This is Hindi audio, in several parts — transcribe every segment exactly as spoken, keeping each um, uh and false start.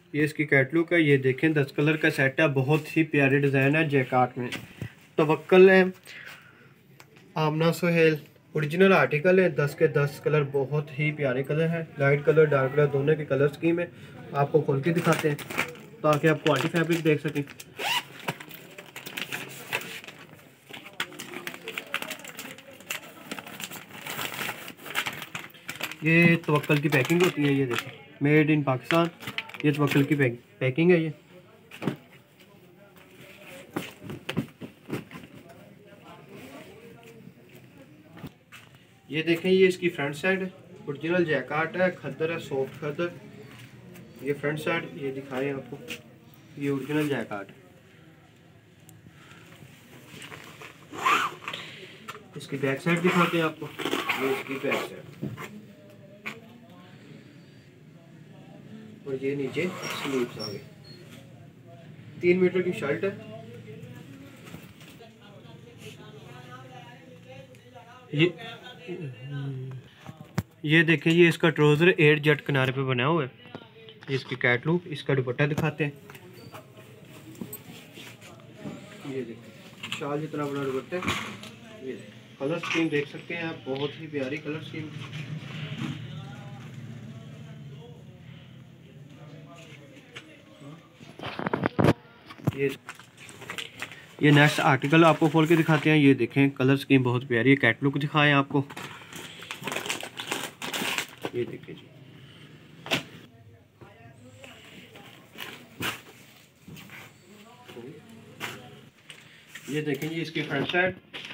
ये इसकी कैटलॉग है। ये देखें दस कलर का सेट है, बहुत ही प्यारे डिज़ाइन है जैकार्ड में। तवक्कल है, आमना सुहेल ओरिजिनल आर्टिकल है। दस के दस कलर बहुत ही प्यारे कलर हैं, लाइट कलर डार्क कलर दोनों की कलर स्कीम है। आपको खोल के दिखाते हैं ताकि आप क्वालिटी फैब्रिक देख सकें। ये तवक्कल की पैकिंग होती है, ये देखें मेड इन पाकिस्तान। ये तवक्कल की पैक, पैकिंग है। ये ये देखें, ये इसकी फ्रंट साइड ओरिजिनल जैकार्ड है, खद्दर है, सॉफ्ट खद्दर। ये फ्रंट साइड ये दिखाएं आपको, ये ओरिजिनल जैकार्ड है। इसकी बैक साइड दिखाते हैं आपको, ये इसकी बैक साइड और ये नीचे स्लीव्स आ गए। तीन मीटर की शर्ट है। ये ये देखें, ये इसका ट्राउजर एट जट किनारे पे बना हुआ है। ये इसकी कैटलॉग, इसका दुपट्टा दिखाते हैं। ये देखें शाल जितना बड़ा दुपट्टा है। ये कलर स्कीम देख सकते हैं आप, बहुत ही प्यारी कलर स्कीम। ये ये नेक्स्ट आर्टिकल आपको खोल के दिखाते हैं। ये देखें कलर स्कीम बहुत प्यारी है। कैटलॉग दिखाएं आपको, ये देखें जी। ये देखें जी इसकी फ्रंट साइड।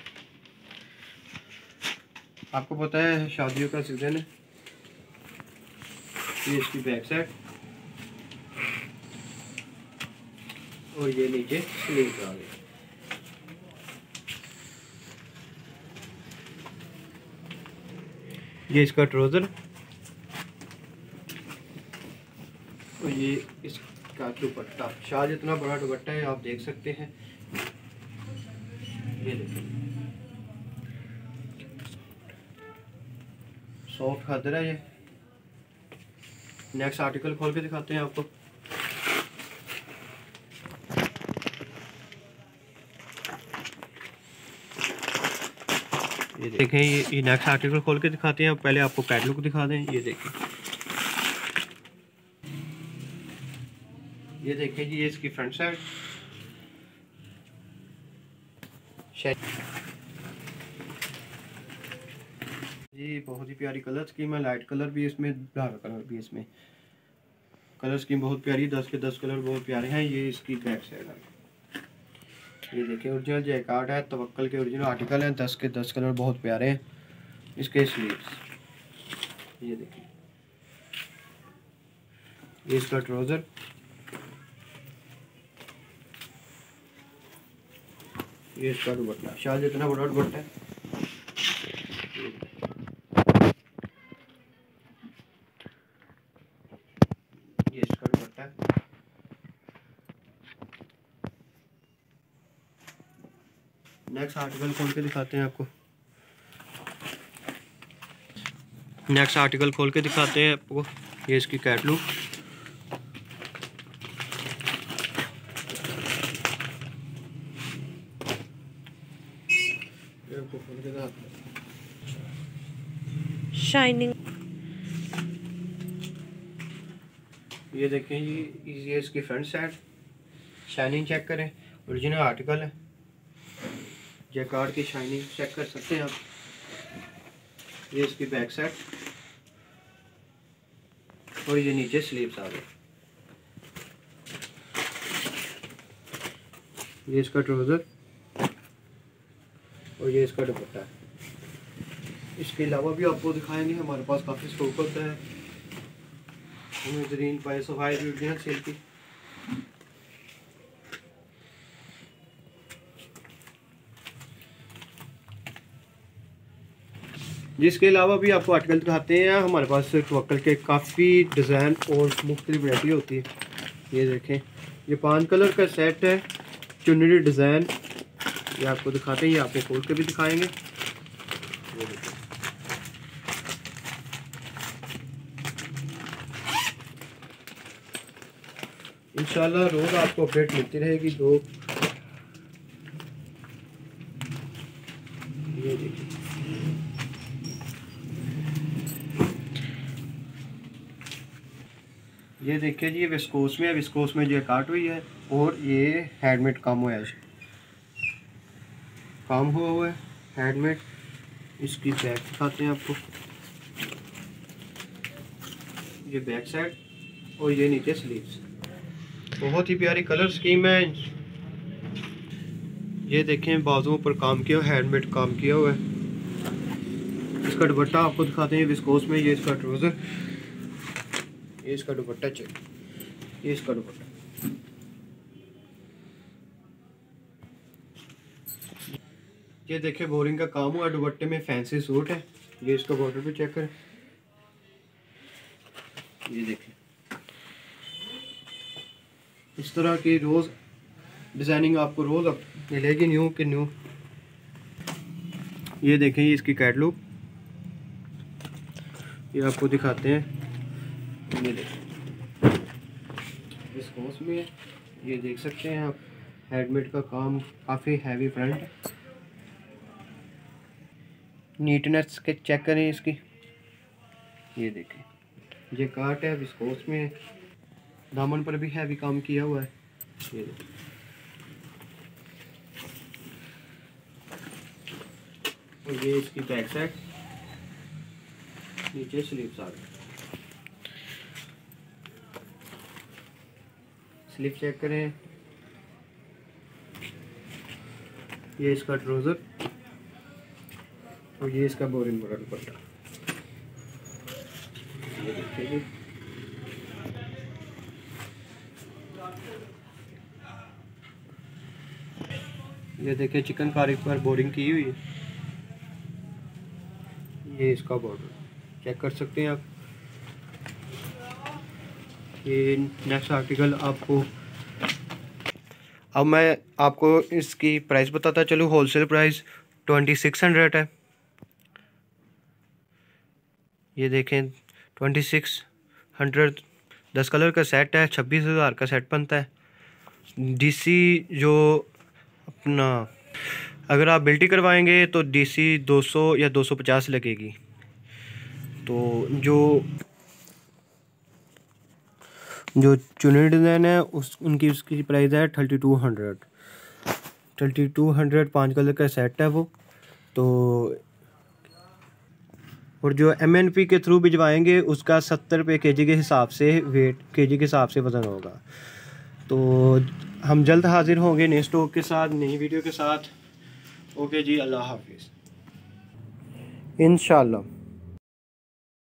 आपको पता है शादियों का सीजन है। ये इसकी बैक साइड और ये नीचे स्लीव आ गई। ये इसका ट्राउजर और ये इसका दुपट्टा, शाल जितना बड़ा दुपट्टा है आप देख सकते हैं। ये देखिए सॉफ्ट खद्दर है ये। नेक्स्ट आर्टिकल खोल के दिखाते हैं आपको। ये देखें, ये ये नेक्स्ट आर्टिकल खोल के दिखाते हैं। पहले आपको कैटलॉग दिखा दें। ये देखें, ये देखें जी, ये इसकी फ्रंट साइड। जी बहुत ही प्यारी कलर स्कीम है, लाइट कलर भी इसमें, डार्क कलर भी इसमें। कलर स्कीम बहुत प्यारी, दस के दस कलर बहुत प्यारे हैं। ये इसकी बैक साइड है। ये देखिए ओरिजिनल जैकार्ड है, तवक्कल के ओरिजिनल आर्टिकल हैं। दस के दस कलर बहुत प्यारे हैं। इसके स्लीव्स ये देखिए, ये इसका ट्राउजर, ये इसका दुपट्टा, शाल जितना बड़ा दुपट्टा है। ये इसका दुपट्टा है। नेक्स्ट आर्टिकल खोल के दिखाते हैं आपको। नेक्स्ट आर्टिकल खोल के दिखाते हैं आपको। ये इसकी कैटलॉग, शाइनिंग। ये देखें जी, ये इसकी फ्रंट साइड। शाइनिंग चेक करें, ओरिजिनल आर्टिकल है। जैकार्ड की शाइनिंग चेक कर सकते हैं आप। ये इसकी बैक साइड और ये नीचे स्लीव्स आ गए। ये इसका ट्राउजर और ये इसका दुपट्टा है। इसके अलावा भी आपको दिखाएंगे, हमारे पास काफ़ी स्टॉक होता है। हमें जरीन पाए सफाई ओरिजिनल सेल की। जिसके अलावा भी आपको आर्टिकल दिखाते हैं। हमारे पास तवक्कल के काफ़ी डिज़ाइन और मुख्तलिफ वैरायटी होती है। ये देखें, ये पाँच कलर का सेट है, चुनरी डिज़ाइन। ये आपको दिखाते हैं, ये आपको खोल के भी दिखाएंगे। ये देखें, इंशाल्लाह रोज़ आपको अपडेट मिलती रहेगी। दो ये देखिए, ये देखिए जी, ये विस्कोस में है, विस्कोस में जो काट हुई है और ये हैंडमेड काम हुआ है, काम हुआ हुआ है हैंडमेड। इसकी बैक दिखाते हैं आपको, ये बैक साइड और ये नीचे स्लीव्स। बहुत ही प्यारी कलर स्कीम है। ये देखें बाजुओं पर काम किया, हैंडमेड काम किया हुआ है। इसका दुपट्टा आपको दिखाते हैं विस्कोस में। ये इसका ट्राउज़र, ये इसका दुपट्टा चेक, ये इसका दुपट्टा। ये देखिए बोरिंग का काम हुआ, दुपट्टे में फैंसी सूट है। ये इसका बॉर्डर भी चेक करें, ये देखिए इस तरह की रोज़ डिज़ाइनिंग आपको रोज़ मिलेगी, न्यू के न्यू। ये देखें, ये इसकी कैटलॉग, ये आपको दिखाते हैं। ये देखें इस कोर्स में ये देख सकते हैं आप, हैंडमेड का काम, काफ़ी हैवी फ्रंट है। नीटनेस के चेक करें इसकी, ये देखें ये काट है, विस्कोस में, दामन पर भी हैवी काम किया हुआ है। ये देखें, और ये इसकी बैक साइड, नीचे स्लीव्स आ गए। स्लीव चेक करें, ये इसका ट्राउज़र और ये इसका बोरिंग बड़ा दुपट्टा। ये देखिए जी, ये देखिए चिकनकारी पर बोरिंग की हुई है। ये इसका बॉर्डर चेक कर सकते हैं आप। ये नेक्स्ट आर्टिकल आपको, अब मैं आपको इसकी प्राइस बताता चलूँ। Wholesale price twenty six hundred है। ये देखें ट्वेंटी सिक्स हंड्रेड, दस कलर का सेट है, छब्बीस हज़ार का सेट बनता है। डीसी जो अपना अगर आप बिल्टी करवाएंगे तो डीसी दो सौ या दो सौ पचास लगेगी। तो जो जो चुनी डिज़ाइन है उस उनकी उसकी प्राइस है thirty two hundred thirty two hundred पाँच कलर का सेट है वो। तो और जो एम एन पी के थ्रू भिजवाएंगे उसका सत्तर रुपये के जी के हिसाब से, वेट के जी के हिसाब से वज़न होगा। तो हम जल्द हाजिर होंगे नए स्टॉक के साथ, नई वीडियो के साथ। ओके जी, अल्लाह हाफिज़ इंशाल्लाह।